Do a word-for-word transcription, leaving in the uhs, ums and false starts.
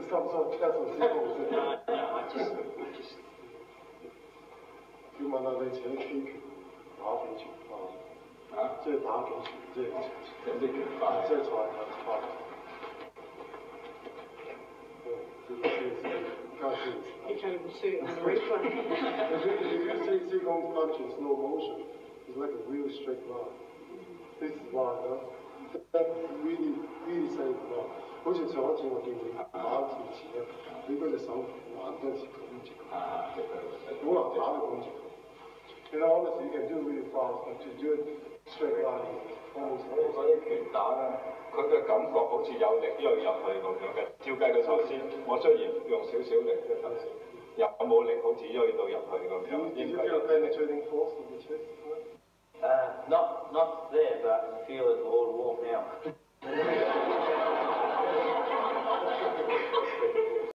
some sort of test or sequence. Uh, no, I just, I just. 要問下你扯 K 拳打幾拳快？啊，即係打幾拳，即係有啲拳快，即係賽快。 You can't even see it on the replay. If you see Qigong punch in slow motion, it's like a really straight line. This is line, huh? That's really, really straight line. 好似上一次我見你打一次前咧，你嗰隻手還多次咁直，好難打到咁直。You know, honestly, you can do it really fast, but to do it straight line, almost. 嗰啲拳打咧，佢嘅感覺好似有力一路入去咁樣嘅。照計佢頭先，我雖然用少少力嘅頭先，有冇力好似推到入去咁樣？ Did you feel penetrating force in the chest? Uh, not, not there, but I feel it all warm now.